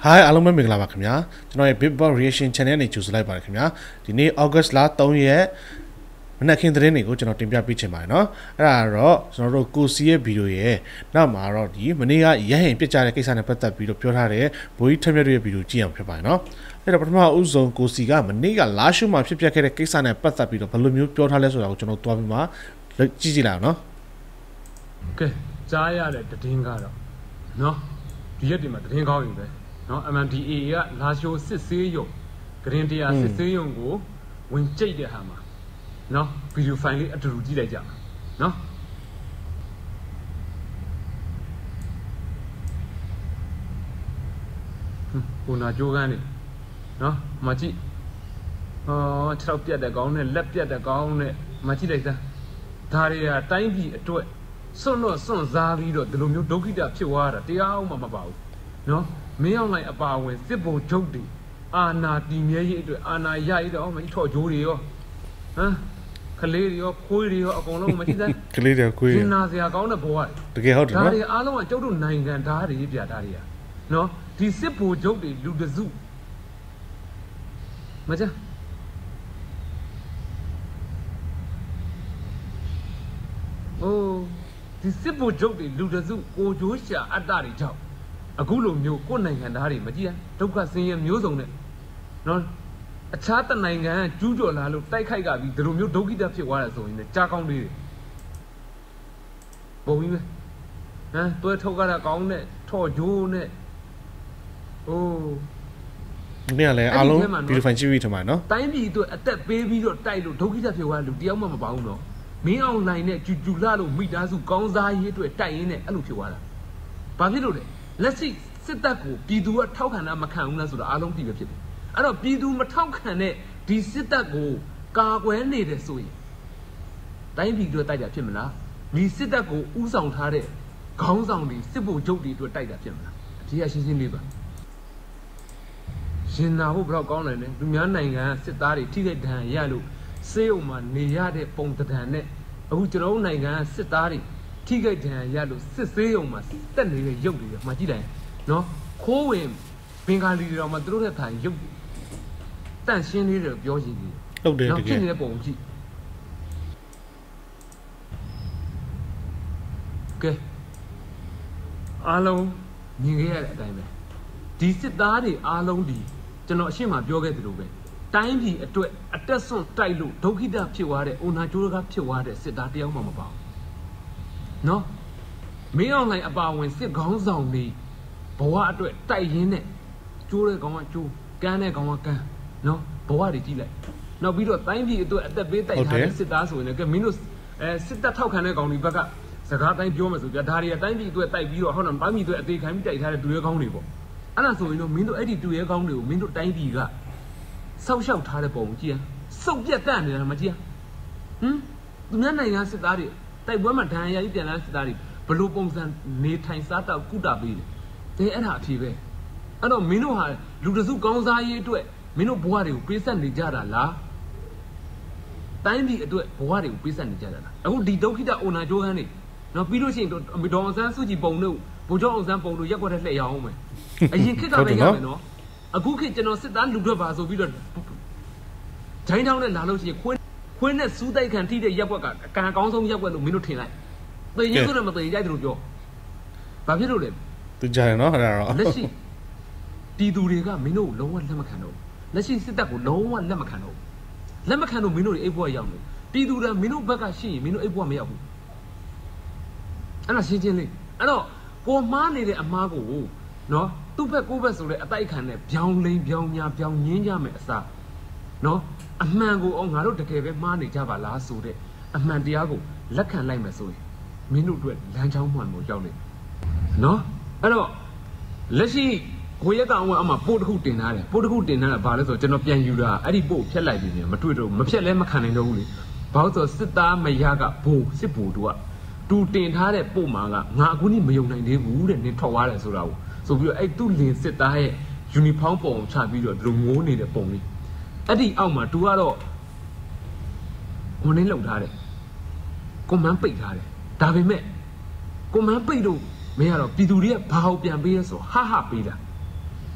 Hi အားလုံးပဲမင်္ဂလာပါခင်ဗျာကျွန်တော်ရဲ့ Bitbox Reaction Channel နဲ့ကြိုဆိုလိုက်ပါတယ်ခင်ဗျာဒီနေ့ August လ3ရက်မနက်ခင်းသတင်းတွေကိုကျွန်တော်တင်ပြပေးချင်ပါတယ်เนาะအဲ့ဒါတော့ကျွန်တော်တို့ကိုစီရဲ့ဗီဒီယိုရဲ့နောက်မှာတော့ဒီမနေ့ကရဟင်ပြစ်ကြတဲ့ကိစ္စနဲ့ပတ်သက်ပြီးတော့ပြောထားတဲ့ဘိုးကြီးထက်မြက်ရဲ့ဗီဒီယိုကြည့်အောင်ဖြစ်ပါတယ်เนาะအဲ့တော့ပထမဦးဆုံးကိုစီကမနေ့ကလာရှုမှာဖြစ်ပျက်ခဲ့တဲ့ကိစ္စနဲ့ပတ်သက်ပြီးတော့ဘယ်လိုမျိုးပြောထားလဲဆိုတာကိုကျွန်တော်တွားပြီးမှကြည့်ကြည့်လိုက်အောင်เนาะကဲကြားရတဲ့သတင်းကတော့เนาะဒီရက်ဒီမှာသတင်းကောင်းอยู่ပဲနော် MNDAA ကလာရှိုးစစ်ဆေးရုံဂရင်တရားစစ်ဆေးရုံကိုဝင်ကြိတ်တဲ့ဟာမှာနော်ဗီဒီယိုဖိုင်လေးအတူတူကြည့်လိုက်ကြနော်ဟိုနာကြိုးကန်းနေနော်မကြည့်ခြေထောက်ပြတ်တဲ့ကောင်းနဲ့လက်ပြတ်တဲ့ကောင်းနဲ့မကြည့်လိုက်သားဒါတွေကတိုင်းပြည်အတွက်စွန့်စားပြီးတော့ဒီလိုမျိုးဒုက္ခိတဖြစ်သွားတာတရားအောင်မှမပါဘူးနော်မင်းအောင်လိုက်အပါဝင်စစ်ဘုံချုပ်တွေအာနာတီမြဲရေးအတွက်အာနာရရတော့မင်းထော့ဂျိုးတွေရောဟမ်ကလေးတွေရောခွေးတွေရောအကုန်လုံးမရှိသေးကလေးတွေခွေးတွေနာစရာကောင်းတဲ့ဘဝတကယ်ဟုတ်တယ်နော်ဒါတွေအားလုံးကကျုပ်တို့နိုင်ငံသားတွေပြတာတွေကနော်ဒီစစ်ဘုံချုပ်တွေလူတစုမကြအိုးဒီစစ်ဘုံချုပ်တွေလူတစုကိုကျိုးရှာအတ္တတွေကြောင့်အခုလိုမျိုးကိုယ်နိုင်ငံသားတွေမကြည့်ဒုက္ခဆင်းရဲမျိုးစုံနဲ့နော်အခြားတနိုင်ငံကျူးကျော်လာလို့တိုက်ခိုက်ကပြီးဒီလိုမျိုးဒုက္ခိတဖြစ်သွားတယ်ဆိုရင်လည်းကြားကောင်းလေးတွေပုံပြီးပဲဟမ်တွဲထုတ်ကြတာကောင်းနဲ့ထော့ဂျိုးနဲ့အိုးဒီကလည်းအားလုံး beautiful ကြည့်ပြီးထင်ပါတယ်နော်တိုင်းပြည်အတွက်အသက်ပေးပြီးတော့တိုက်လို့ဒုက္ခိတဖြစ်သွားလူတယောက်မှမပါဘူးနော်မင်းအောင်နိုင်နဲ့ကျူလာလို့မိသားစုကောင်းစားရေးအတွက်တိုက်ရင်းနဲ့အဲ့လိုဖြစ်သွားတာဘာဖြစ်လို့လဲလက်ရှိစစ်တပ်ကိုပြည်သူကထောက်ခံတာမခံဘူးလားဆိုတော့အားလုံးသိပဲဖြစ်တယ်အဲ့တော့ပြည်သူမထောက်ခံတဲ့ဒီစစ်တပ်ကိုကာကွယ်နေတယ်ဆိုရင်တိုင်းပြည်တို့တိုက်တာဖြစ်မလားဒီစစ်တပ်ကိုဥဆောင်ထားတဲ့ခေါင်းဆောင်တွေစစ်ဗိုလ်ချုပ်တွေအတွက်တိုက်တာဖြစ်မလားအထူးရှင်းရှင်းလေးပါရှင်နာဖို့ဘယ်တော့ကောင်းနိုင်လဲလူများနိုင်ငံစစ်သားတွေထိခိုက်ဒဏ်ရာရလို့စေးုံမှာနေရတဲ့ပုံတံနဲ့အခုကျွန်တော်တို့နိုင်ငံစစ်သားတွေထိခိုက်ဒဏ်ရာရလို့စစ်ဆေးရုံမှာတက်နေတဲ့ရုပ်တွေမှကြည့်လိုက်နော်ခိုးဝင်ဘင်္ဂါလီတွေတော့မှသူတို့တဲ့ထိုင်ရုပ်တန့်ရှင်းလေးတွေပြောရည်ကြီးဟုတ်တယ်တကယ်ဖြစ်နေတဲ့ပုံကြည့်ကဲအားလုံးမြင်ခဲ့ရတဲ့အတိုင်းပဲဒီစစ်သားတွေအားလုံးဒီကျွန်တော်အရှင်းမှာပြောခဲ့သလိုပဲတိုင်းပြည်အတွက်အတက်ဆွန့်တိုက်လို့ဒုက္ခိတဖြစ်သွားတဲ့အိုနာကျိုးကဖြစ်သွားတဲ့စစ်သားတယောက်မှမပါဘူးနော်မင်းအောင်လိုက်အပါဝင်စစ်ခေါင်းဆောင်တွေဘဝအတွက်တိုက်ရင်းနဲ့ကျိုးတဲ့ကောင်ကကျိုးကန်းတဲ့ကောင်ကကန်းနော်ဘဝတွေကြည့်လိုက်နောက်ပြီးတော့တိုင်းပြည်အတွက်အသက်ပေးတိုက်ထားတဲ့စစ်သားဆိုရင်လည်းကမင်းတို့စစ်တပ်ထောက်ခံတဲ့ကောင်တွေဘက်ကစကားတိုင်းပြောမှဆိုပြဒါတွေကတိုင်းပြည်အတွက်တိုက်ပြီးတော့ဟုတ်တယ်တိုင်းပြည်အတွက်အသေးခံပြီးတိုက်ထားတဲ့တူရဲကောင်းတွေပေါ့အဲ့ဒါဆိုရင်တော့မင်းတို့အဲ့ဒီတူရဲကောင်းတွေကိုမင်းတို့တိုင်းပြည်ကဆောက်ရှောက်ထားတဲ့ပုံကြည့်ရစုပ်ပြတ်တတ်နေတာမကြည့်ဟမ်သူများနိုင်ငံစစ်သားတွေတိုက်ပွဲမှာဒဏ်ရာကြီးပြန်လာစစ်သားတွေဘလို့ပုံစံနေထိုင်စားတော့ကုတာပေးတယ်အဲ့ဒါအဖြစ်ပဲအဲ့တော့မင်းတို့ဟာလူတစုကောင်းစားရေးအတွက်မင်းတို့ဘဝတွေကိုပေးဆက်နေကြတာလားတိုင်းပြည်အတွက်ဘဝတွေကိုပေးဆက်နေကြတာလားအခုဒီဒုက္ခိတအိုနာကျိုးဟန်းနေနော်ပြီးလို့ရှိရင်ဒေါ်အောင်ဆန်းစုကြည်ပုံတို့ဗိုလ်ချုပ်အောင်ဆန်းပုံတို့ရက်ွက်တဲ့လှည့်ရအောင်မယ်အရင်ခေတ်ကပဲရမယ်နော်အခုခေတ်ကျွန်တော်စစ်သားလူတွေပါဆိုပြီးတော့ဂျိုင်းတောင်းနဲ့လာလို့ရှိရင်ခွင်းနဲ့စူးတိုက်ခံထိတဲ့ရက်ွက်ကအကံကောင်းဆုံးရက်ွက်လို့မင်းတို့ထင်လိုက်သေရင်ဆိုတော့မသေရင်ကြိုက်တယ်လို့ပြောဘာဖြစ်လို့လဲသူကြားရနော်အဲ့ဒါတော့လက်ရှိပြည်သူတွေကမင်းတို့လုံးဝလက်မခံတော့လက်ရှိစစ်တပ်ကိုလုံးဝလက်မခံတော့လက်မခံတော့မင်းတို့အိတ်ဘွားရောက်နေပြည်သူတွေကမင်းတို့ဘက်ကရှိရင်မင်းတို့အိတ်ဘွားမရောက်ဘူးအဲ့ဒါရှင်းချင်းလေးအဲ့တော့ကိုမှားနေတဲ့အမားကိုနော်သူ့ဘက်ကိုယ့်ဘက်ဆိုတဲ့အတိုက်ခံနဲ့ပြောင်းလိန်ပြောင်းညာပြောင်းညင်းကြမယ်အစားနော်အမှန်ကိုအောင်ငါတို့တကယ်ပဲမှားနေကြပါလားဆိုတဲ့အမှန်တရားကိုလက်ခံလိုက်မယ်ဆိုရင်မင်းတို့အတွက်လမ်းကြောင်းမှန်ကိုရောက်နေနော်အဲ့တော့လက်ရှိကိုရက်ကောင်ကအမှပို့တစ်ခုတင်ထားတယ်ပို့တစ်ခုတင်ထားတာဘာလဲဆိုတော့ကျွန်တော်ပြန်ယူတာအဲ့ဒီပို့ဖြတ်လိုက်ပြီမတွေ့တော့မဖြတ်လဲမခံနိုင်တော့ဘူးလေဘာလို့ဆိုစစ်သားမရကဘိုးစစ်ဘိုးတို့ကတူတင်ထားတဲ့ပို့မှာကငါအခုနိမယုံနိုင်သေးဘူးတဲ့နင်ထွက်သွားတယ်ဆိုတာကိုဆိုပြီးတော့အဲ့သူ့လင်စစ်သားရဲ့ယူနီဖောင်းပုံချပြီးတော့ဒီလိုငိုးနေတဲ့ပုံလေးအဲ့ဒီအောက်မှာသူကတော့ဝန်းနေလောက်ထားတယ်ကွန်မန်းပိတ်ထားတယ်ဒါပေမဲ့ကွန်မန်းပိတ်လို့မင်းကတော့ပြည်သူတွေကဘာအောင်ပြန်ပေးလဲဆိုဟာပေးတာ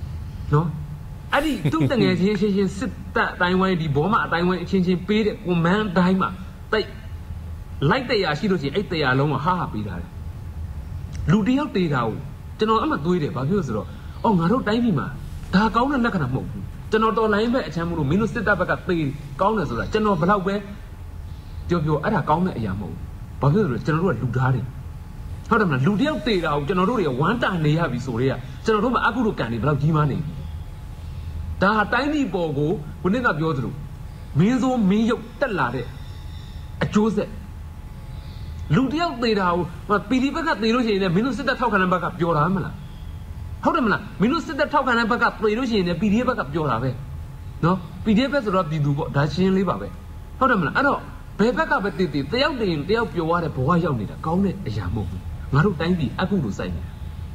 နော်အဲ့ဒီသူ့တငယ်ချင်းစစ်တပ်အတိုင်းဝိုင်းဒီဘောမအတိုင်းဝိုင်းအချင်းချင်းပေးတဲ့ကွန်မန်းတိုင်းမှာတိတ်လိုက်တရားရှိလို့ရှိရင်အဲ့တရားလုံးကဟာပေးတာလေလူတယောက်တေးတာကိုကျွန်တော်အမှသွေးတယ်ဘာဖြစ်လို့ဆိုတော့အော်ငါတို့တိုင်းပြည်မှာဒါကောင်းတဲ့လက္ခဏာမဟုတ်ဘူးကျွန်တော်တော်လိုင်းဘက်အချမ်းမို့လို့မင်းတို့စစ်တပ်ဘက်ကသေကောင်းတယ်ဆိုတာကျွန်တော်ဘယ်တော့ပဲပြောအဲ့ဒါကောင်းတဲ့အရာမဟုတ်ဘူးဘာဖြစ်လို့လဲကျွန်တော်တို့ကလူသားတွေဟုတ်တယ်မလားလူတယောက်တေးတာကိုကျွန်တော်တို့တွေဝမ်းတာနေရပြီဆိုတော့ကျွန်တော်တို့မှာအခုလိုကန်နေဘယ်တော့ကြီးမားနေပြီဒါတိုင်းပြည်ပေါ်ကိုခုနကပြောသလိုမင်းစိုးမင်းရုပ်တက်လာတဲ့အကျိုးဆက်လူတယောက်သေးတာကိုပီဒီဘက်ကသေလို့ရှိရင်လည်းမင်းတို့စစ်တပ်ထောက်ခံတဲ့ဘက်ကပျော်တာမလားဟုတ်တယ်မလားမင်းတို့စစ်တပ်ထောက်ခံတဲ့ဘက်ကသေလို့ရှိရင်လည်း PDF ဘက်ကပျော်တာပဲနော် PDF ဆိုတော့ပြည်သူပေါ့ဒါရှင်းလေးပါပဲဟုတ်တယ်မလားအဲ့တော့ဘယ်ဘက်ကပဲတည်တယောက်တည်ရင်တယောက်ပျော်ရတဲ့ဘဝရောက်နေတာကောင်းတဲ့အရာမဟုတ်ဘူးငါတို့တိုင်းပြည်အခုလိုစိုက်နေတာ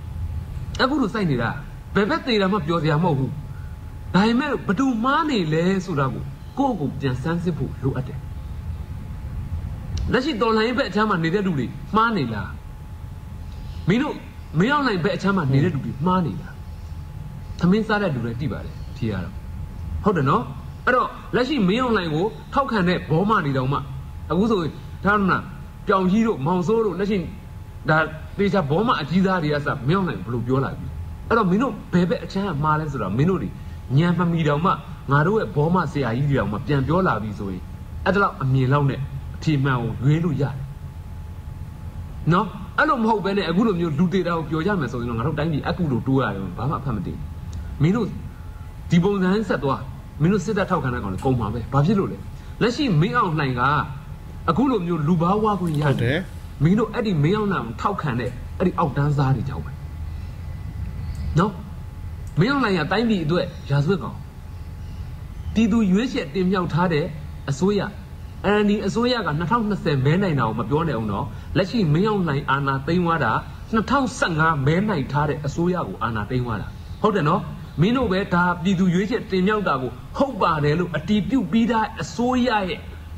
ဘယ်ဘက်သေးတာမှပျော်စရာမဟုတ်ဘူးဒါပေမဲ့ဘသူမားနေလဲဆိုတာကိုကိုပြန်စမ်းစစ်ဖို့လိုအပ်တယ်လက်ရှိတော်လိုင်းဘက်အချမ်းမှာနေတဲ့လူတွေမှားနေလားမင်းတို့မင်းအောင်နိုင်ဘက်အချမ်းမှာနေတဲ့လူတွေမှားနေလားသမင်းစားတဲ့လူတွေတိပါတယ်ဖြေရတော့ဟုတ်တယ်နော်အဲ့တော့လက်ရှိမင်းအောင်နိုင်ကိုထောက်ခံတဲ့ဘောမနေတောင်မှအခုဆိုထားမလားပြောင်ကြီးတို့မောင်စိုးတို့လက်ရှိဒါတေချာဘောမအကြီးသားတွေကစမင်းအောင်နိုင်ဘယ်လိုပြောလာပြီအဲ့တော့မင်းတို့ဘယ်ဘက်အချမ်းကမှားလဲဆိုတော့မင်းတို့တွေညံမမီတောင်မှငါတို့ရဲ့ဘောမဆရာကြီးတွေတောင်မှပြန်ပြောလာပြီဆိုရင်အဲ့ဒါတော့အမြင်လောက်နဲ့အထီမှန်ကိုရွေးလို့ရတယ်နော်အဲ့လိုမဟုတ်ဘဲနဲ့အခုလိုမျိုးလူတေတာကိုပြောကြမယ်ဆိုရင်တော့ငါတို့တိုင်းပြည်အခုလိုတိုးရတယ်ဘာမှအဖတ်မတည်မင်းတို့ဒီပုံစံဆက်သွားမင်းတို့စစ်တပ်ထောက်ခံတဲ့ကောင်လည်းကုန်ပါပဲဘာဖြစ်လို့လဲလက်ရှိမင်းအောင်လှိုင်ကအခုလိုမျိုးလူဘာဝခွင့်ရတယ်မင်းတို့အဲ့ဒီမင်းအောင်လှိုင်ကိုထောက်ခံတဲ့အဲ့ဒီအောက်တန်းစားတွေကြောက်ပဲနော်မင်းအောင်လှိုင်ကတိုင်းပြည်အတွက်ရာဇဝတ်ကောင်တီသူရွေးချက်တင်မြှောက်ထားတဲ့အစိုးရNLD အစိုးရက2020မဲနိုင်တာကိုမပြောနိုင်အောင်တော့လက်ရှိမင်းအောင်လှိုင်အာဏာသိမ်းသွားတာ2015မဲနိုင်ထားတဲ့အစိုးရကိုအာဏာသိမ်းသွားတာဟုတ်တယ်နော်မင်းတို့ပဲဒါပြည်သူရွေးချက်တင်မြှောက်တာကိုဟုတ်ပါတယ်လို့အတီးပြုတ်ပြီးသားအစိုးရရဲ့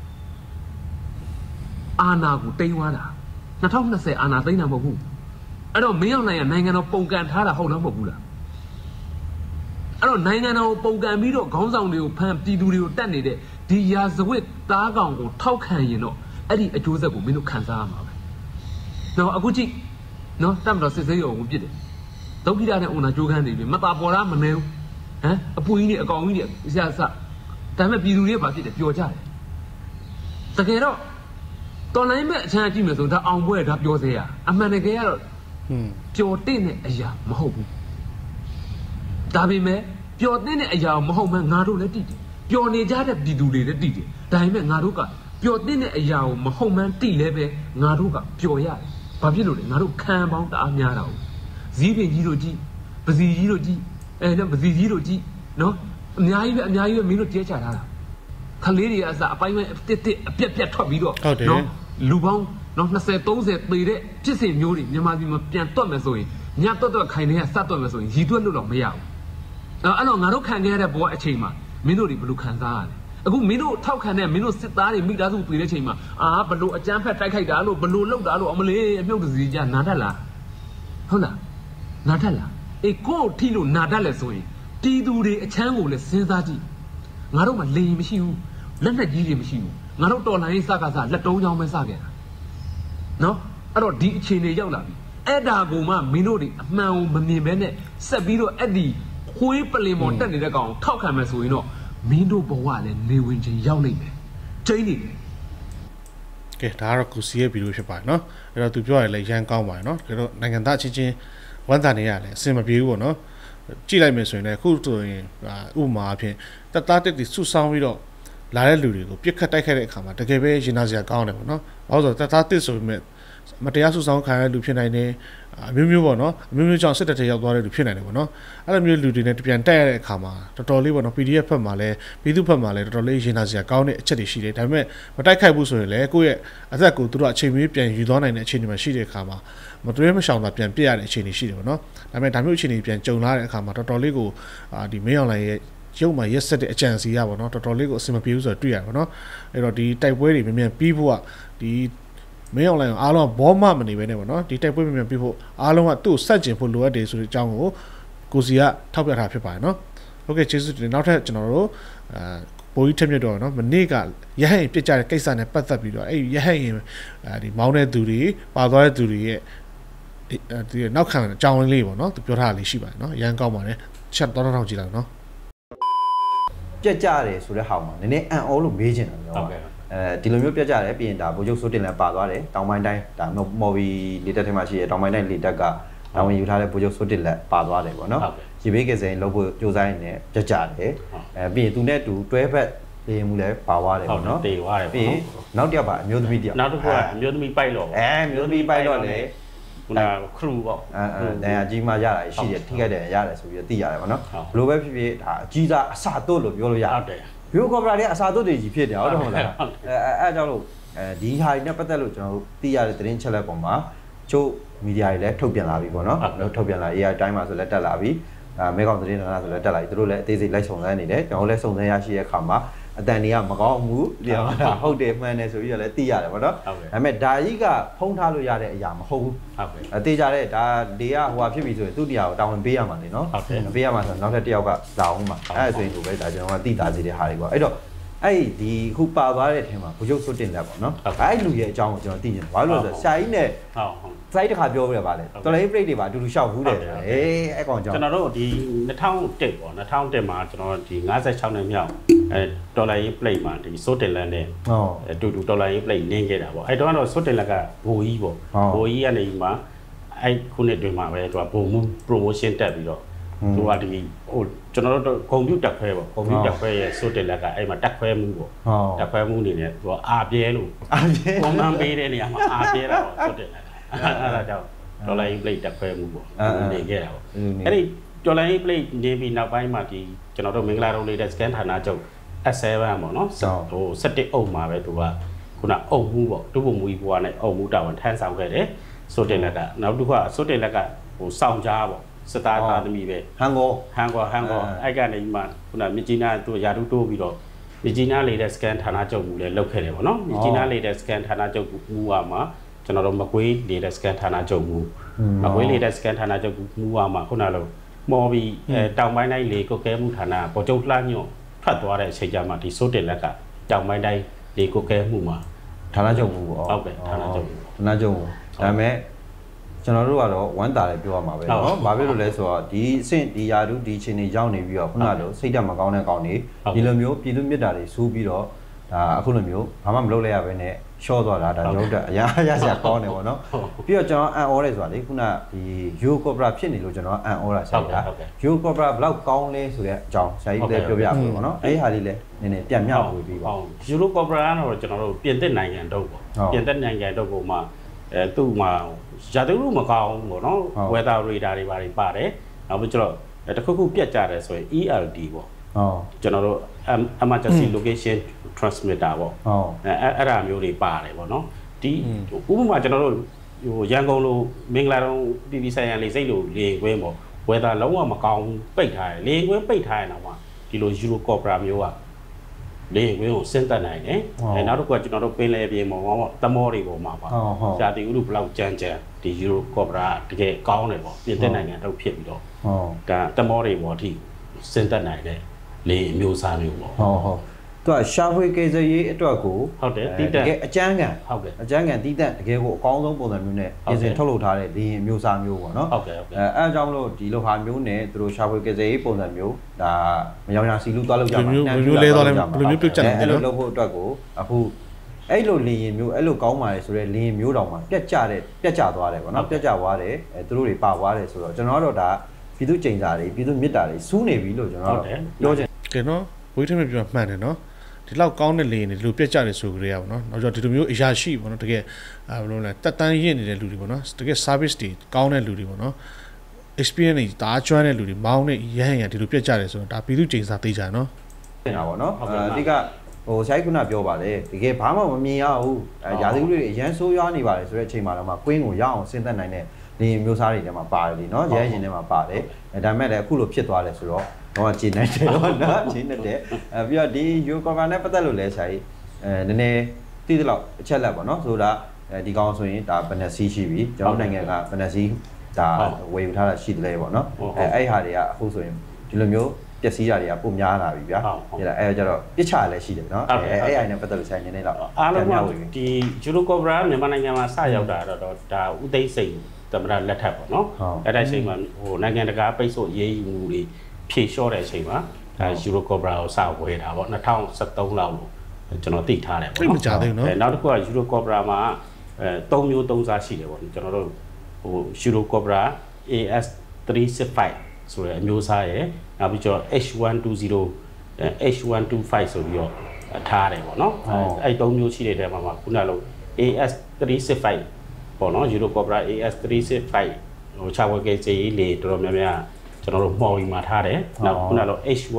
အာဏာကိုသိမ်းသွားတာ2020အာဏာသိမ်းတာမဟုတ်ဘူးအဲ့တော့မင်းအောင်လှိုင်ကနိုင်ငံတော်ပုံကန်ထားတာဟုတ်လားမဟုတ်ဘူးလားအဲ့တော့နိုင်ငံတော်ကိုပုံကန်ပြီးတော့ခေါင်းဆောင်တွေကိုဖမ်းပြည်သူတွေကိုတတ်နေတဲ့ဒီရာဇဝတ်သားကောင်ကိုထောက်ခံရင်တော့အဲ့ဒီအကျိုးဆက်ကိုမင်းတို့ခံစားရမှာပဲနော်အခုကြည့်နော်တတ်မတော်စစ်စေးရုံကိုပြစ်တယ်ဒုက္ခိတနဲ့အုံနာကြိုးခန်းနေပြီမတာပေါ်တာမနေဘူးဟမ်အပူကြီးနဲ့အကောင်ကြီးနဲ့ဆရာဆဒါပေမဲ့ပြည်သူတွေကဘာဖြစ်တယ်ပျော်ကြတယ်တကယ်တော့တော်လိုင်းမဲ့အချမ်းကြည့်မယ်ဆိုဒါအောင်ပွဲဒါပျော်စေရအမှန်တကယ်ကတော့ပျော်တဲ့နဲ့အရာမဟုတ်ဘူးဒါပေမဲ့ပျော်တဲ့အရာမဟုတ်မှငါတို့လည်းတည်တယ်ပျော်နေကြတဲ့ပြည်သူတွေလည်းတည်တယ်ဒါပေမဲ့ငါတို့ကပျော်တဲ့အရာကိုမဟုတ်မှန်းတည်လဲပဲငါတို့ကပျော်ရတယ်ဘာဖြစ်လို့လဲငါတို့ခံပေါင်းတအားများတာ哦ဇီးပင်ကြီးတို့ကြည့်ပစီကြီးတို့ကြည့်နော်ပစီကြီးတို့ကြည့်နော်အများကြီးပဲမင်းတို့ကျဲချထားတာခလေးတွေအစအပိုင်းပိုင်းတစ်အပြက်ထွက်ပြီးတော့နော်လူပေါင်းနော်20 30သေတဲ့ဖြစ်စဉ်မျိုးတွေမြန်မာပြည်မှာပြန်တွက်မယ်ဆိုရင်ညတွက်ခိုင်နေရစတွက်မယ်ဆိုရင်ရည်တွက်လို့တော့မရဘူးအဲ့တော့ငါတို့ခံခဲ့ရတဲ့ဘဝအချိန်မှာမင်းတို့တွေဘယ်လိုခံစားရလဲအခုမင်းတို့ထောက်ခံတဲ့မင်းတို့စစ်သားတွေမိသားစုပြေတဲ့ချိန်မှာဘယ်လိုအကြမ်းဖက်တိုက်ခိုက်တာလို့ဘယ်လိုလုပ်တာလို့အမလေးအမြုပ်တစီကြနားတတ်လားဟုတ်လားနားတတ်လားကို့ထိလို့နားတတ်လဲဆိုရင်တီးသူတွေအချမ်းကိုလည်းစဉ်းစားကြည့်ငါတို့မှာလေမရှိဘူးလက်နက်ကြီးတွေမရှိဘူးငါတို့တော်လိုင်းစကားလက်တုံးချောင်းပဲစခဲ့တာနော်အဲ့တော့ဒီအခြေအနေရောက်လာပြီအဲ့ဒါကိုမှမင်းတို့တွေအမှန်ကိုမမြင်ဘဲနဲ့ဆက်ပြီးတော့အဲ့ဒီခွေးပလင်ပေါ်တက်နေတဲ့ကောင်ထောက်ခံမယ်ဆိုရင်တော့မင်းတို့ဘဝလည်းနေဝင်ချင်းရောက်နေမယ်ချိန်နေတယ်ကဲဒါကတော့ကုစီရဲ့ဗီဒီယိုဖြစ်ပါတယ်နော်အဲ့တော့သူပြောရလဲရန်ကောင်းပါတယ်နော်ဒါတော့နိုင်ငံသားချင်းချင်းဝမ်းသာနေရလဲအဆင်မပြေဘူးပေါ့နော်ကြည့်လိုက်မယ်ဆိုရင်လည်းအခုဆိုရင်ဥပမာအဖြစ်တသားတက်တီဆုဆောင်းပြီးတော့လာတဲ့လူတွေကိုပြစ်ခတ်တိုက်ခိုက်တဲ့အခါမှာတကယ်ပဲရင်နာစရာကောင်းတယ်ပေါ့နော်ဘာလို့ဆိုတော့တသားတက်ဆိုပေမဲ့မတရားဆုဆောင်းခံရတဲ့လူဖြစ်နိုင်တယ်အမျိုးမျိုးပေါ့နော်အမျိုးမျိုးကြောင့်စစ်တပ်ထဲရောက်သွားတဲ့လူဖြစ်နိုင်တယ်ပေါ့နော်အဲ့လိုမျိုးလူတွေနဲ့ပြန်တက်ရတဲ့အခါမှာတော်တော်လေးပေါ့နော် PDF ဖက်မှာလည်းပြည်သူဖက်မှာလည်းတော်တော်လေးရင်နာစရာကောင်းတဲ့အချက်တွေရှိတယ်ဒါပေမဲ့မတိုက်ခိုက်ဘူးဆိုရင်လည်းကိုယ့်ရဲ့အသက်ကိုသူတို့အချိန်မီပြန်ယူသွားနိုင်တဲ့အခြေအနေမှာရှိတဲ့အခါမှာမတွဲမရှောင်တာပြန်ပြရတဲ့အခြေအနေရှိတယ်ပေါ့နော်ဒါပေမဲ့ဒါမျိုးအခြေအနေပြန်ကြုံလာတဲ့အခါမှာတော်တော်လေးကိုဒီမင်းအောင်လှိုင်ရဲ့ရုပ်မှာရက်ဆက်တဲ့အကြံစီရပါတော့တော်တော်လေးကိုအဆင်မပြေဘူးဆိုတော့တွေ့ရပါတော့အဲ့တော့ဒီတိုက်ပွဲတွေမြန်ပြီးဖို့ကဒီမင်းအောင်လှိုင်အားလုံးဘောမမနေပဲနဲ့ပေါ့နော်ဒီတိုက်ပွဲမြန်ပြီးဖို့အားလုံးကသူ့ကိုစက်ကျင်ဖို့လိုအပ်တယ်ဆိုတဲ့အကြောင်းကိုကိုစီကထောက်ပြထားဖြစ်ပါတယ်နော်ဟုတ်ကဲ့ကျေးဇူးတင်နောက်ထပ်ကျွန်တော်တို့ပိုးကြီးထက်မြက်တော့နော်မနေ့ကရဟရင်ပြစ်ကြတဲ့ကိစ္စနဲ့ပတ်သက်ပြီးတော့အဲ့ရဟရင်ဒီမောင်းတဲ့သူတွေပါသွားတဲ့သူတွေရဲ့ဒီနောက်ခံအကြောင်းလေးပေါ့နော်သူပြောထားတာလေးရှိပါတယ်နော်အရန်ကောင်းပါတယ်ချက်တော့ထောင်ကြည့်လိုက်နော်ပြက်ကြတယ်ဆိုတဲ့ဟာမှာနည်းနည်းအန်အောလို့မေးချင်တယ်နော်ဒီလိုမျိုးပြက်ကြတယ်ပြီးရင်ဒါဗိုလ်ချုပ်စိုးတင်လည်းပါသွားတယ်တောင်ပိုင်းတိုင်းဒါမော်ဘီလေတက်ထဲမှာရှိရတောင်ပိုင်းတိုင်းလေတက်ကတာဝန်ယူထားတဲ့ဗိုလ်ချုပ်စိုးတင်လည်းပါသွားတယ်ပေါ့နော်ရေဘေးကစင်လုပ်ဖို့ကြိုးစားနေပြက်ကြတယ်ပြီးရင်သူနဲ့တူတွဲဖက်လေမှုလည်းပါသွားတယ်ပေါ့နော်တေသွားတယ်ပြီးရင်နောက်တစ်ယောက်ပါအမျိုးသမီးတယောက်နောက်တစ်ခုကအမျိုးသမီးပိုက်တော့အမျိုးသမီးပိုက်တော့လေခုနခရူပေါ့တရားကြီးမှရတာရှိတယ်ထိခိုက်တယ်ရတယ်ဆိုပြီးသိရတယ်ပေါ့နော်ဘလိုပဲဖြစ်ဖြစ်ဒါအကြီးစားအစာတို့လို့ပြောလို့ရဟုတ်တယ်ဘီယိုကော်ပရာတွေအစာတို့တွေကြီးဖြစ်တယ်ဟုတ်တယ်ဟုတ်လားအဲကြောင့်လို့ဒီဟာတွေနဲ့ပတ်သက်လို့ကျွန်တော်တို့သိရတဲ့သတင်းချက်လက်ပေါ်မှာချို့မီဒီယာတွေလည်းထုတ်ပြန်လာပြီပေါ့နော်ထုတ်ပြန်လာ AI တိုင်းမှာဆိုလည်းတက်လာပြီမဲကောင်သတင်းဌာနဆိုလည်းတက်လာပြီသူတို့လည်းအသေးစိတ်လိုက်စုံစမ်းနေတယ်ကျွန်တော်လည်းစုံစမ်းရရှိတဲ့အခါမှာအတန်တွေကမကောင်းဘူးပြောတာဟုတ်တယ်မှန်တယ်ဆိုပြီးတော့လည်းသိရတယ်ဗောနော်ဒါပေမဲ့ဒါကြီးကဖုံးထားလို့ရတဲ့အရာမဟုတ်ဘူးဟုတ်ကဲ့အသေးကြတဲ့ဒါတွေကဟိုဟာဖြစ်ပြီဆိုရင်သူ့တရားကိုတာဝန်ပေးရမှာလေနော်ပေးရမှာဆိုတော့နောက်ထပ်တစ်ယောက်ကလာအောင်မှာအဲ့ဒါဆိုရင်ကိုပဲဒါကျွန်တော်ကသိတာစီတဲ့ဟာတွေပေါ့အဲ့တော့အဲ့ဒီခုပါသွားတဲ့အထင်မှာဘုရုပ်စွတ်တင်လက်ပေါ့နော်အဲ့လူရဲ့အကြောင်းကိုကျွန်တော်သိနေတယ်ဘာလို့လဲဆိုတော့ဆရာကြီးနဲ့စိုက်တစ်ခါပြောပြပါလေတော်လေးပြိတ်တွေပါအတူတူရှောက်ဘူးတယ်အဲ့ကောင်ကြောင့်ကျွန်တော်တို့ဒီ2001ပေါ့2001မှာကျွန်တော်ဒီ56နှစ်မြောက်တော်လိုင်းရေး plate မှာဒီစိုးတင်လက်နဲ့အတူတူတော်လိုင်းရေး plate နင်းခဲ့တာပေါ့အဲ့တော့စိုးတင်လက်ကဘိုးကြီးပေါ့ဘိုးကြီးကနေမှအဲ့ခုနှစ်တွင်မှာပဲသူကဘုံမှု promotion တက်ပြီးတော့သူကဒီဟိုကျွန်တော်တို့ကွန်ပျူတာခွဲပေါ့ကွန်ပျူတာခွဲရဲ့စိုးတင်လက်ကအဲ့မှာတက်ခွဲမှုပေါ့တက်ခွဲမှုအနေနဲ့သူကအာပြဲလို့ပုံမှန်ပေးတဲ့နေရာမှာအာပြဲတာပေါ့စိုးတင်လက်အဲ့ဒါကြောင့်ဒေါ်လာရေး plate တက်ခွဲမှုပေါ့နေခဲ့တာပေါ့အဲ့ဒီဒေါ်လာရေး plate နေပြီးနောက်ပိုင်းမှာဒီကျွန်တော်တို့မင်္ဂလာတုံးလေးတဲ့ scan ဌာနချုပ် S7 ပေါ့နော်ဟို17အုပ်မှာပဲသူကခုနအုပ်မှုပေါ့တူပုံမူကြီးဘွားနဲ့အုပ်မှုတာဝန်ထမ်းဆောင်ခဲ့တယ်စိုးတင်လက်ကနောက်တစ်ခုကစိုးတင်လက်ကဟိုစောင့်ကြားပေါ့စတာသားသမီးပဲဟန်ကောအဲ့ကနေမှခုနမြကြီးနားသူရာထူးတိုးပြီးတော့မြကြီးနားလေးတဲ့ scan ဌာနချုပ်မူလည်းလုပ်ခဲ့တယ်ပေါ့နော်မြကြီးနားလေးတဲ့ scan ဌာနချုပ်မူကမှာကျွန်တော်တို့မကွေးလေးတဲ့ scan ဌာနချုပ်မူမကွေးလေးတဲ့ scan ဌာနချုပ်မူကမှာခုနလိုမော်ပြီးတောင်ပိုင်းတိုင်းလေကုတ်ကဲမှုဌာနပေါ်ကျုပ်လှညွန့်ထွက်သွားတဲ့အချိန်ကျမှဒီစိုးတင်လက်ကတောင်ပိုင်းတိုင်းလေကုတ်ကဲမှုမှာဌာနချုပ်မူပေါ့ဟုတ်ကဲ့ဌာနချုပ်ဒါပေမဲ့ကျွန်တော်တို့ကတော့ဝမ်းတာလည်းပြောရမှာပဲเนาะဘာဖြစ်လို့လဲဆိုတော့ဒီအဆင့်ဒီယာတုဒီအချိန်တွေရောက်နေပြီးတော့ခုနလိုစိတ်ဓာတ်မကောင်းတဲ့ကောင်တွေဒီလိုမျိုးပြည်သူမြတ်တာတွေစူးပြီးတော့ဒါအခုလိုမျိုးဘာမှမလုပ်လိုက်ရဘဲနဲ့ရှော့သွားတာဒါကျွန်တော်တို့အရာရစရာကောင်းတယ်ပေါ့နော်ပြီးတော့ကျွန်တော်အန်အောတယ်ဆိုတာလေခုနဒီယူကိုပရာဖြစ်နေလို့ကျွန်တော်အန်အောတာဆိုင်တာယူကိုပရာဘလောက်ကောင်းလဲဆိုတဲ့အကြောင်းဆရာကြီးလည်းပြောပြပါပေါ့နော်အဲ့ဒီဟာလေးလည်းနည်းနည်းပြန်မြောက်ပြီးပါယူကိုပရာကတော့ကျွန်တော်တို့ပြင်သစ်နိုင်ငံတော့ပေါ့ပြင်သစ်နိုင်ငံတော့ကိုမှသူ့မှာရာသီဥတုမကောင်းပေါ့နော် weather radar တွေပါတယ်နောက်ပြီးကျွန်တော်တခုခုပြတ်ကြတယ်ဆိုရင် ELD ပေါ့ကျွန်တော်တို့ emergency location transmitter ပေါ့အဲ့ဒါမျိုးတွေပါတယ်ပေါ့နော်ဒီဥပမာကျွန်တော်တို့ဟိုရန်ကုန်လိုမင်္ဂလာတုံးပြည်ပြည်ဆိုင်ရာလေစိတ်လိုလေကွင်းပေါ့ weather လုံးဝမကောင်းပိတ်ထားတယ်လေကွင်းပိတ်ထားရင်တော့ဒီလို Euro Cobra မျိုးကလေကွင်းကိုစဉ်းသက်နိုင်တယ်နောက်တစ်ခုကကျွန်တော်တို့ပင်လယ်ပြင်ပေါ်မှာသမောတွေပေါ်မှာပါရှာတီဥတုဘလောက်ကြမ်းဒီ Euro Cobra တကယ်ကောင်းတယ်ပေါ့ပြင်သစ်နိုင်ငံတော့ဖြစ်ပြီးတော့ဒါသမောတွေပေါ်အထိစဉ်းသက်နိုင်တယ်လေအမျိုးအစားမျိုးပေါ့ဟုတ်သူကရှာဖွေကေဇရေးအတွက်ကိုဟုတ်တယ်တီးတက်တကယ်အကျန်းကန်ဟုတ်ကဲ့အကျန်းကန်တီးတက်တကယ်ကိုအကောင်းဆုံးပုံစံမျိုးနဲ့ပြင်ဆင်ထုတ်လုပ်ထားတဲ့လေအမျိုးအစားမျိုးပေါ့နော်ဟုတ်ကဲ့အဲအကြောင်းလို့ဒီလိုဟာမျိုးနဲ့သူတို့ရှာဖွေကေဇရေးပုံစံမျိုးဒါမယောင်ရာစီလူသွားလို့ကြမှာမျိုးလဲသွားလဲဘယ်လိုမျိုးပြုတ်ကြတယ်အဲ့လိုလုပ်ဖို့အတွက်ကိုအခုအဲ့လိုလေရင်မျိုးအဲ့လိုကောင်းပါလေဆိုတော့လေရင်မျိုးတောင်မှပြက်ကြသွားတယ်ပေါ့နော်ပြက်ကြသွားတယ်အဲသူတို့တွေပါသွားတယ်ဆိုတော့ကျွန်တော်တို့ဒါပြည်သူကျိန်စာတွေပြည်သူမြစ်တာတွေစူးနေပြီလို့ကျွန်တော်တို့ပြောချင်ကဲနော်ဝိထမပြောမှန်တယ်နော်ဒီလောက်ကောင်းတဲ့လေနေဒီလိုပြက်ကြတယ်ဆိုကြရပါတော့နောက်ကျဒီလိုမျိုးအရာရှိပေါ့နော်တကယ်ဘယ်လိုလဲတက်တန်းရင့်နေတဲ့လူတွေပေါ့နော်တကယ် service တွေကောင်းတဲ့လူတွေပေါ့နော် experience တွေဒါကျွမ်းတဲ့လူတွေမောင်းနဲ့ရဟန်ရဒီလိုပြက်ကြတယ်ဆိုတော့ဒါပြည်သူကျိန်စာသိကြနော်တင်တာပေါ့နော်အဓိကဟိုဆိုင်ခုနပြောပါတယ်တကယ်ဘာမှမမြင်ရဘူးရာသီဥတုတွေအရန်ဆိုးရွားနေပါတယ်ဆိုတဲ့အချိန်မှာတော့ကွင်းကိုရအောင်စဉ်းသက်နိုင်တဲ့လေမျိုးစားတွေထဲမှာပါတယ်လीနော်ရဲရင်ထဲမှာပါတယ်ဒါပေမဲ့လည်းအခုလိုဖြစ်သွားတယ်ဆိုတော့တော့ဂျင်းနိုင်တယ်တော့နော်ဂျင်းနေတဲ့ပြီးတော့ဒီယူကော်ဗာနဲ့ပတ်သက်လို့လဲဆိုင်နည်းနည်းသိသလောက်အချက်လက်ပေါ့နော်ဆိုတာဒီကောင်ဆိုရင်ဒါဘယ်နှစီးရှိပြီကျွန်တော်နိုင်ငံကဘယ်နှစီးဒါဝယ်ယူထားတာရှိတယ်ပေါ့နော်အဲ့ဟာတွေကအခုဆိုရင်ဒီလိုမျိုးပျက်စီးတာတွေကပုံများလာပြီဗျာအဲ့ကြတော့ပြစ်ချလည်းရှိတယ်နော်အဲ့အိုင်နဲ့ပတ်သက်လို့ဆိုင်နေနေတော့အားလုံးကဒီ Euro Cobra မြန်မာနိုင်ငံမှာစရောက်တာတော့ဒါဥသိမ်းစိန်သမ္မတလက်ထပ်ပေါ့နော်အဲ့ဒါချိန်မှာဟိုနိုင်ငံတကာပိတ်ဆို့ရေးယူမှုတွေဖြေလျှော့တဲ့အချိန်မှာဒါ Euro Cobra ကိုစဝယ်တာပေါ့2013လောက်လို့ကျွန်တော်သိထားတယ်ပေါ့နော်နောက်တစ်ခုက Euro Cobra မှာ3မျိုး3စားရှိတယ်ပေါ့ကျွန်တော်တို့ဟို Euro Cobra AS365 ဆိုတဲ့အမျိုးအစားရယ်နောက်ပြီးတော့ H120 H125 ဆိုပြီးတော့ထားတယ်ပေါ့နော်အဲ့3မျိုးရှိတဲ့တဲမှာခုနကလို့ AS365 ပေါ့နော် Euro Cobra AS365 ဟိုချဝဲကဲစေးလေတော်တော်များများကျွန်တော်တို့မှော်ရီမှာထားတယ်နောက်ခုနကလို့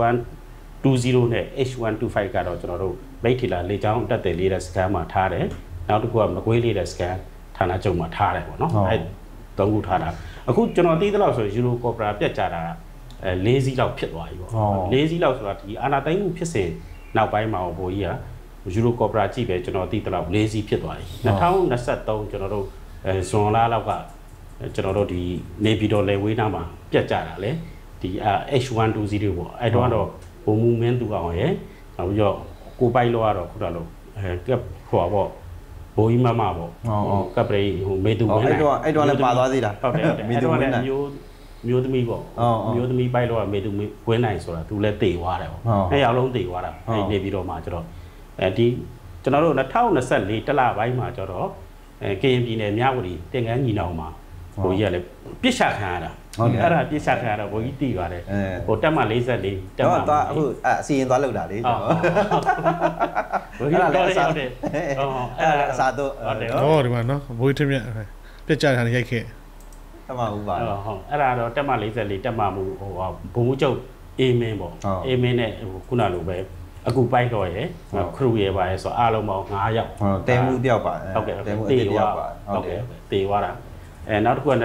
H120 နဲ့ H125 ကတော့ကျွန်တော်တို့မိတ်ထီလာလေချောင်းတက်တယ်လေးတဲ့စကန်မှာထားတယ်နောက်တစ်ခုကမကွေးလေးတဲ့စကန်ဌာနချုပ်မှာထားတယ်ပေါ့နော်အဲ့3ခုထားတာအခုကျွန်တော်သိသလောက်ဆို Euro Cobra ပြတ်ကြတာ4စီးလောက်ဖြစ်သွားပြီပေါ့4စီးလောက်ဆိုတာဒီအာနာတိုင်းမှုဖြစ်စဉ်နောက်ပိုင်းမှာဘိုးကြီးက Euro Cobra ကြည့်ပဲကျွန်တော်သိသလောက်4စီးဖြစ်သွားပြီ2023ကျွန်တော်တို့ဇွန်လလောက်ကကျွန်တော်တို့ဒီနေပြည်တော်လေဝေးနားမှာပြတ်ကြတာလေဒီ H120 တွေပေါ့အဲ့တော့ဘုံမူမင်းသူအောင်ရယ်နောက်ပြီးတော့ကိုပိုက်လို့ကတော့ခုနလို့ကပ်ဟိုပေါ့ဘိုးကြီးမမပေါ့ကပ်ပရိဟိုမေတူမင်းအဲ့တော့လည်းပါသွားသေးတာဟုတ်တယ်မေတူမင်းမျိုးသမီးပေါ့မျိုးသမီးပိုက်လို့ကမေတူဝင်းနိုင်ဆိုတာသူလည်းတေသွားတယ်ပေါ့အဲ့ရောက်လုံးတေသွားတာအဲ့နေပြီးတော့မှကျတော့ဒီကျွန်တော်တို့2024တလပိုင်းမှာကျတော့ကရင်ပြည်နယ်မြဝတီတင်ကန်းညီနောင်မှာဘိုးကြီးကလည်းပြစ်ချခံရတာအဲ့ဒါပြစ်ချခံရတော့ဘိုးကြီးတီးပါတယ်ဟိုတက်မှ44တက်မှတော့အခုအစီရင်သွားလောက်တာလေကျွန်တော်ဘိုးကြီးတော့ရောက်တယ်အဲ့ဒါအစားတော့ဟုတ်တယ်ဒီမှာနော်ဘိုးကြီးထမြပြစ်ချခံရိုက်ခဲ့တက်မှဦးပါဟုတ်အဲ့ဒါတော့တက်မှ44တက်မှမူဟိုဘုံမှုချုပ်အေးမင်းပေါ့အေးမင်းနဲ့ခုနလိုပဲအခုပိုက်တော့ရယ်ခရူရယ်ပါရယ်ဆိုအားလုံးပေါင်း9ယောက်တဲမှုတယောက်ပါဟုတ်ကဲ့တဲမှုတယောက်ပါဟုတ်ကဲ့တေသွားတာနောက်တစ်ခုက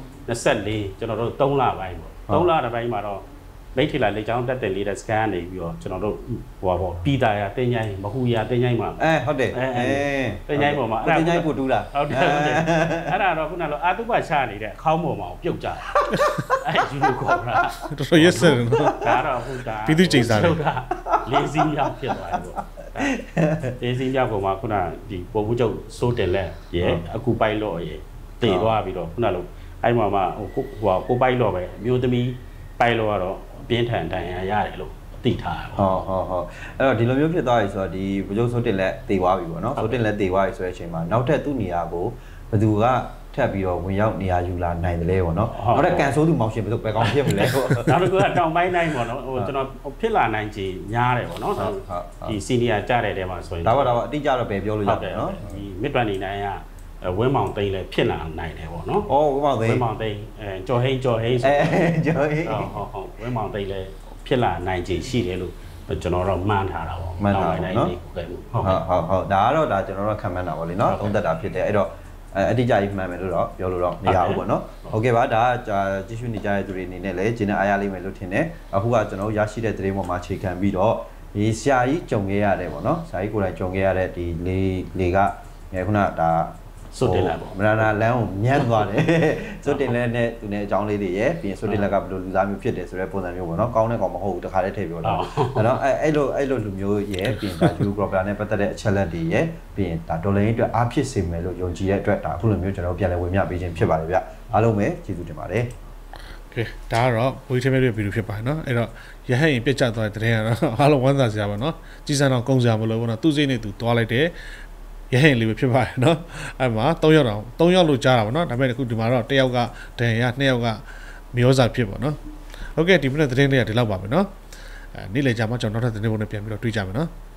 2024ကျွန်တော်တို့3လပိုင်းပေါ့3လတစ်ပိုင်းမှာတော့မိတ်ထီလာလေချောင်းတက်တယ်လေးတဲ့ scan နေပြီးတော့ကျွန်တော်တို့ဟိုပေါ့ပြည်သားရတင်းချိုင်းမဟူရတင်းချိုင်းမှာဟုတ်တယ်တင်းချိုင်းပေါ်မှာအဲ့ဒါတင်းချိုင်းကိုတူးတာဟုတ်တယ်အဲ့ဒါတော့ခုနကအာတုပချနေတဲ့ခေါင်းပေါ်မှာပြုတ်ကြတယ်အဲ့ယူလိုခေါ်တာတော်တော်ရက်စက်တယ်နော်ဒါတော့ဟုတ်တာပြည်သူချိန်စားတယ်လေးစီးမြောက်ဖြစ်သွားတယ်ပေါ့လေးစီးမြောက်ပေါ်မှာခုနဒီပုံမှုချုပ်စိုးတယ်လက်ရဲ့အခုပိုက်လို့ရဲ့တည်သွားပြီးတော့ခုနလိုအဲ့မှာဟိုကိုပိုက်လို့ပဲမျိုးသမီးပိုက်လို့ကတော့ပြင်းထန်တန်ရရတယ်လို့သိထားတယ်ဟုတ်အဲ့တော့ဒီလိုမျိုးဖြစ်သွားပြီဆိုတော့ဒီဘုချုပ်စိုးတင်လက်တည်သွားပြီပေါ့နော်စိုးတင်လက်တည်သွားပြီဆိုတဲ့အချိန်မှာနောက်ထပ်သူ့နေရာကိုဘယ်သူကထပ်ပြီးတော့ဝင်ရောက်နေရာယူလာနိုင်တယ်လေပေါ့နော်နောက်ထပ်ကန်ဆိုးသူမောင်ရှင်ဘယ်လိုပဲကောင်းဖြစ်မလဲပေါ့နောက်တစ်ခုကတောင်ပိုင်းတိုင်းပေါ့နော်ဟိုကျွန်တော်ဖြစ်လာနိုင်ခြေများတယ်ပေါ့နော်ဒီစီနီယာကြတဲ့တဲမှာဆိုရင်ဒါပါအတိအကျတော့ပဲပြောလို့ရတယ်နော်ဒီမစ်တွန်နေနိုင်ကဝင်းမောင်သိန်းလည်းဖြစ်လာနိုင်တယ်ပေါ့နော်။ဝင်းမောင်သိန်းကြော်ဟိန်းဆိုကြော်ဟိန်းဟုတ်ဝင်းမောင်သိန်းလည်းဖြစ်လာနိုင်ခြေရှိတယ်လို့ကျွန်တော်တော့မှန်းထားတာပေါ့။မှန်းထားတယ်နော်။ဟုတ်ဒါကတော့ဒါကျွန်တော်တို့ခံမှန်းတာပေါ့လေနော်။သုံးသက်တာဖြစ်တယ်အဲ့တော့အတိအကျကြီးမှန်းမယ်လို့တော့ပြောလို့တော့မရဘူးပေါ့နော်။ဟုတ်ကဲ့ပါဒါကြည့်ရှုနေကြတဲ့သူတွေအနေနဲ့လည်းဂျင်းနဲ့အားရလိမ့်မယ်လို့ထင်တယ်။အခုကကျွန်တော်တို့ရရှိတဲ့သတင်းပေါ်မှာခြေခံပြီးတော့ဒီဆရာကြီးကြုံခဲ့ရတယ်ပေါ့နော်။ဆရာကြီးကိုယ်တိုင်ကြုံခဲ့ရတဲ့ဒီလေကခုနဒါစွတ်တင်လက်ပေါ့မရနာလမ်းကိုမြန်းသွားတယ်စွတ်တင်လက်နဲ့သူနဲ့အကြောင်းလေးတွေရယ်ပြီးရင်စွတ်တင်လက်ကဘယ်လိုလူသားမျိုးဖြစ်တယ်ဆိုတဲ့ပုံစံမျိုးပေါ့နော်ကောင်းတဲ့ကောင်မဟုတ်ဘူးတခါတည်းထည့်ပြောလာအဲ့တော့အဲ့လိုလူမျိုးရယ်ပြီးရင်ဒါ Euro Cobra နဲ့ပတ်သက်တဲ့အချက်လက်တွေရယ်ပြီးရင်ဒါဒေါ်လာရင်းအတွက်အားဖြစ်စေမယ်လို့ယုံကြည်တဲ့အတွက်ဒါအခုလိုမျိုးကျွန်တော်ပြန်လည်ဝေမျှပေးခြင်းဖြစ်ပါတယ်ဗျအားလုံးပဲကျေးဇူးတင်ပါတယ်ကဲဒါကတော့ဝေးချမဲရဲ့ဗီဒီယိုဖြစ်ပါတယ်နော်အဲ့တော့ရဟရင်ပြတ်ကျသွားတဲ့တဲ့ကတော့အားလုံးဝမ်းသာစရာပါနော်ကြီးစံတော့ကုန်းစရာမလိုဘူးနော်သူ့စိတ်နဲ့သူသွားလိုက်တယ်ရဟင်လေးပဲဖြစ်ပါတယ်เนาะအဲ့မှာ3ယောက်လို့ကြားတာပေါ့เนาะဒါပေမဲ့အခုဒီမှာတော့1ယောက်ကဒဏ်ရာ2ယောက်ကမျောစာဖြစ်ပေါ့เนาะဟုတ်ကဲ့ဒီမိနစ်သတင်းလေးကဒီလောက်ပါပဲเนาะနေ့လည်ကြမှာကျွန်တော်နောက်ထပ်သတင်းပုံနဲ့ပြန်ပြီးတော့တွေ့ကြမယ်เนาะ